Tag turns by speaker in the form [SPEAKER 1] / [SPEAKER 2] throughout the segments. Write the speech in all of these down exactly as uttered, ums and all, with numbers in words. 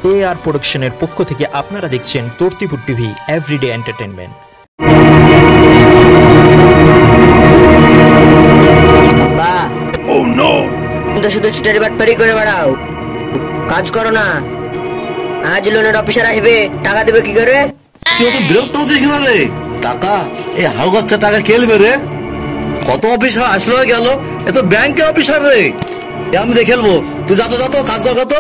[SPEAKER 1] এ আর প্রোডাকশনের পক্ষ থেকে আপনারা দেখছেন তর্তিপুর টিভি এভরিডে এন্টারটেইনমেন্ট।
[SPEAKER 2] শুধু চিটারি বাটপারি করে বেড়াও, কাজ করো না। আজ লোনের অফিসার আসবে, টাকা দেবে কি করে?
[SPEAKER 3] তুই তো বিরক্ত হচ্ছিস কেন রে? টাকা এই হাল গাছটা টাকা খেলবে রে? কত অফিসার আসলো গেল, এ তো ব্যাংকের অফিসার রে। আমি দেখে খেলবো, তুই যাতো যাতো কাজ কর কত।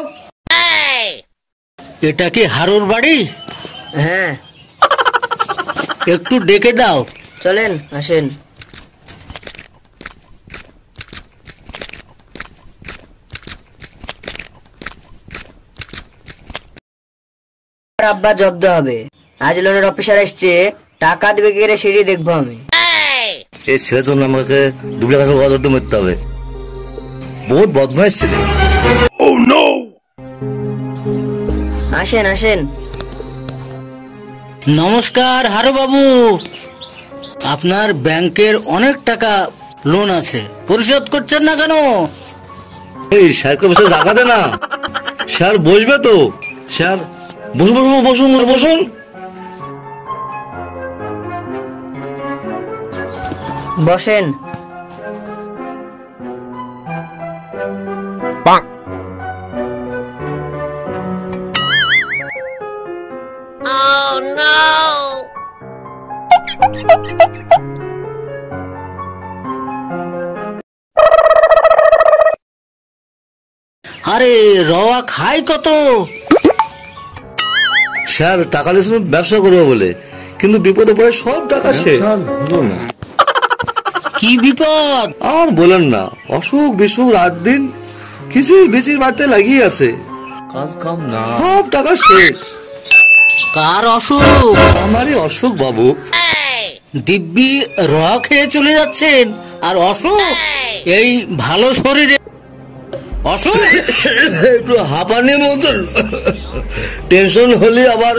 [SPEAKER 4] এটা কি হারুর বাড়ি?
[SPEAKER 2] হ্যাঁ,
[SPEAKER 4] একটু ডেকে দাও।
[SPEAKER 2] চলেন, আসেন। আব্বা জব্দ হবে। আজ লোনের অফিসার এসছে, টাকা দেবে কি করে সেটাই দেখবো আমি।
[SPEAKER 3] এই ছেলের জন্য আমাকে দুটো টাকা করতে মরতে হবে। বহুত বদমাইশ ছেলে।
[SPEAKER 2] আসেন আসেন।
[SPEAKER 4] নমস্কার হারু বাবু, আপনার ব্যাংকের অনেক টাকা লোন আছে, পরিশোধ করছেন না কেন?
[SPEAKER 3] এই স্যারকে বসে জায়গা দে না, স্যার বসবে তো। স্যার বসুন বসুন বসুন বসুন।
[SPEAKER 2] বসেন।
[SPEAKER 4] আরে রওয়া খাই কত?
[SPEAKER 3] স্যার টাকা নিয়ে ব্যবসা করবো বলে, কিন্তু বিপদে পড়ে সব টাকা শেষ।
[SPEAKER 4] কি বিপদ?
[SPEAKER 3] আর বলেন না, অসুখ বিসুখ রাত দিন খিচুড়ি বিচির বাড়তে লাগিয়ে আছে। কাজ কাম না, সব টাকা শেষ।
[SPEAKER 4] কার অসুখ?
[SPEAKER 3] আমারই অসুখ বাবু।
[SPEAKER 4] দিব্যি র খেয়ে চলে যাচ্ছেন, আর অসুখ এই ভালো শরীরে অসুখ।
[SPEAKER 3] একটু হাঁপানির মতন টেনশন হলে আবার।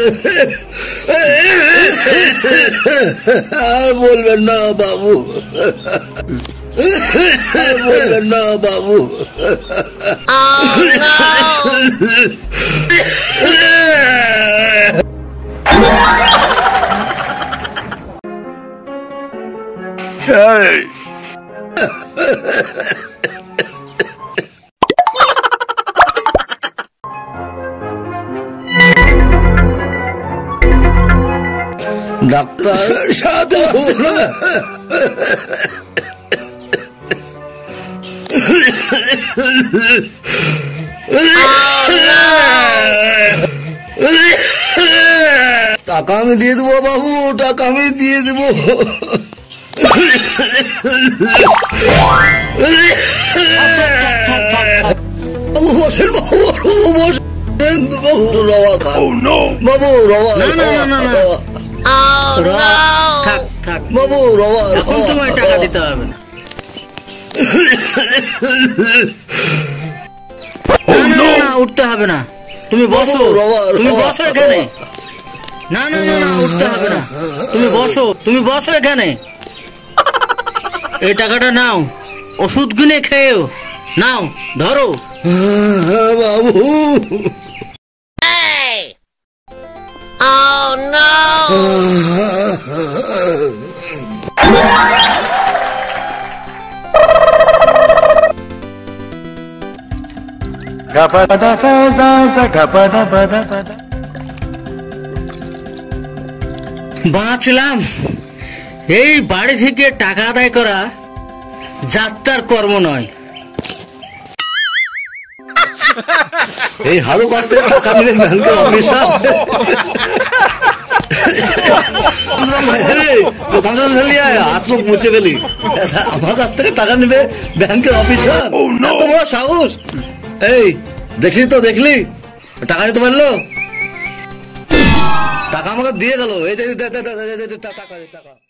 [SPEAKER 3] আর বলবেন না বাবু, আর বলবেন না বাবু। ডাক্তার সাথে টাকা আমি দিয়ে দেবো বাবু, টাকা আমি দিয়ে দেবো। বাবু বসেন, বাবু বসেন, বাবু রওয়া খান, বাবু রওয়া।
[SPEAKER 4] থাক থাক
[SPEAKER 3] বাবু রওয়া,
[SPEAKER 4] এখন তোমায় টাকা দিতে হবে না। না না উঠতে হবে না, তুমি বসো, তুমি বসো এখানে। না না না না উঠতে হবে না, তুমি বসো, তুমি বসো এখানে। এই টাকাটা নাও, ওষুধ কিনে খেয়েও। নাও ধরো।
[SPEAKER 3] বাবু
[SPEAKER 4] বাঁচলাম। এই বাড়ি থেকে টাকা আদায় করা যাত্রার কর্ম নয়।
[SPEAKER 3] এই হারু কাছ থেকে টাকা নিলে ব্যাংকের অফিসার। হাত মুখ মুছে ফেলি, আমার কাছ থেকে টাকা নিবে ব্যাংকের অফিসার? এত বড় সাহস! এই দেখলি তো, দেখলি টাকা নিতে পারলো? টাকা আমাকে দিয়ে গেল। এই টাকা টাকা